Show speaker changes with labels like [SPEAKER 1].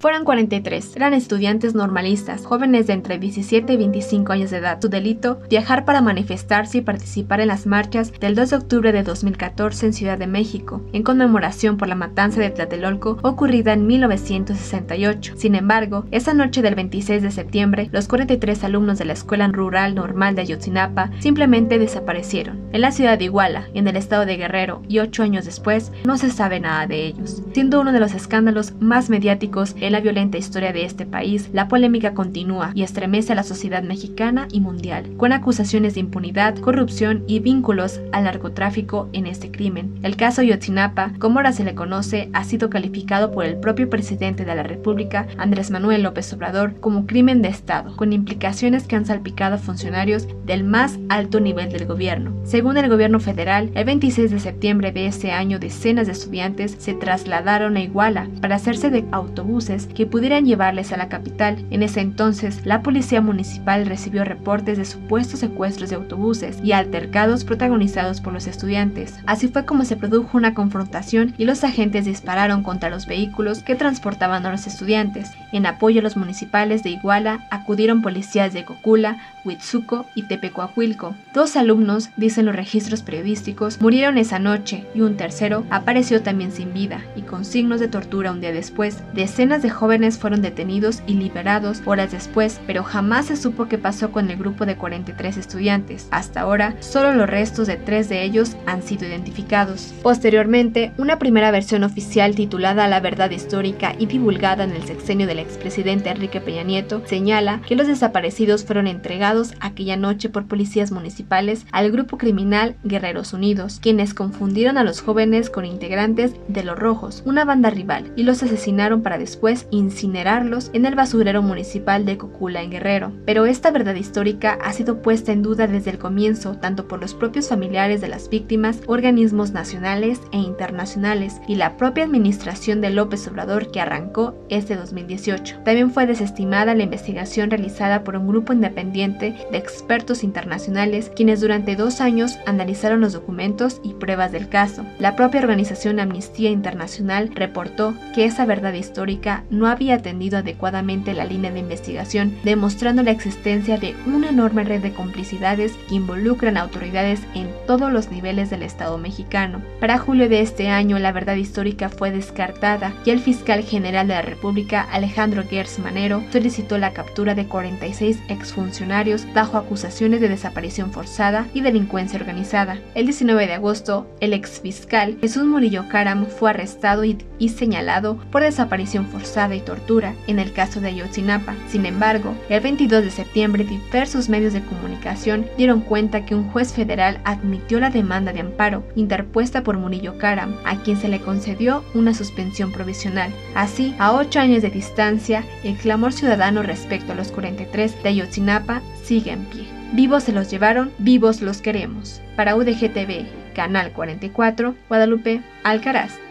[SPEAKER 1] Fueron 43, eran estudiantes normalistas, jóvenes de entre 17 y 25 años de edad. Su delito, viajar para manifestarse y participar en las marchas del 2 de octubre de 2014 en Ciudad de México, en conmemoración por la matanza de Tlatelolco ocurrida en 1968. Sin embargo, esa noche del 26 de septiembre, los 43 alumnos de la Escuela Rural Normal de Ayotzinapa simplemente desaparecieron. En la ciudad de Iguala, en el estado de Guerrero, y 8 años después, no se sabe nada de ellos. Siendo uno de los escándalos más mediáticos en la violenta historia de este país, la polémica continúa y estremece a la sociedad mexicana y mundial, con acusaciones de impunidad, corrupción y vínculos al narcotráfico en este crimen. El caso Ayotzinapa, como ahora se le conoce, ha sido calificado por el propio presidente de la República, Andrés Manuel López Obrador, como crimen de Estado, con implicaciones que han salpicado a funcionarios del más alto nivel del gobierno. Según el gobierno federal, el 26 de septiembre de ese año, decenas de estudiantes se trasladaron a Iguala para hacerse de autobuses que pudieran llevarles a la capital. En ese entonces, la policía municipal recibió reportes de supuestos secuestros de autobuses y altercados protagonizados por los estudiantes. Así fue como se produjo una confrontación y los agentes dispararon contra los vehículos que transportaban a los estudiantes. En apoyo a los municipales de Iguala acudieron policías de Cocula, Huitzuco y Tepecuahuilco. 2 alumnos, dicen los registros periodísticos, murieron esa noche y un tercero apareció también sin vida y con signos de tortura un día después. Decenas de jóvenes fueron detenidos y liberados horas después, pero jamás se supo qué pasó con el grupo de 43 estudiantes. Hasta ahora, solo los restos de 3 de ellos han sido identificados. Posteriormente, una primera versión oficial titulada La Verdad Histórica y divulgada en el sexenio del expresidente Enrique Peña Nieto señala que los desaparecidos fueron entregados aquella noche por policías municipales al grupo criminal Guerreros Unidos, quienes confundieron a los jóvenes con integrantes de Los Rojos, una banda rival, y los asesinaron para después incinerarlos en el basurero municipal de Cocula en Guerrero. Pero esta verdad histórica ha sido puesta en duda desde el comienzo, tanto por los propios familiares de las víctimas, organismos nacionales e internacionales, y la propia administración de López Obrador que arrancó este 2018. También fue desestimada la investigación realizada por un grupo independiente de expertos internacionales, quienes durante 2 años analizaron los documentos y pruebas del caso. La propia organización Amnistía Internacional reportó que esa verdad histórica no había atendido adecuadamente la línea de investigación, demostrando la existencia de una enorme red de complicidades que involucran a autoridades en todos los niveles del Estado mexicano. Para julio de este año, la verdad histórica fue descartada y el fiscal general de la República, Alejandro Gertz Manero, solicitó la captura de 46 exfuncionarios bajo acusaciones de desaparición forzada y delincuencia organizada. El 19 de agosto, el exfiscal Jesús Murillo Caram fue arrestado y señalado por desaparición forzada y tortura en el caso de Ayotzinapa. Sin embargo, el 22 de septiembre diversos medios de comunicación dieron cuenta que un juez federal admitió la demanda de amparo interpuesta por Murillo Caram, a quien se le concedió una suspensión provisional. Así, a 8 años de distancia, el clamor ciudadano respecto a los 43 de Ayotzinapa sigue en pie. Vivos se los llevaron, vivos los queremos. Para UDG TV, Canal 44, Guadalupe Alcaraz.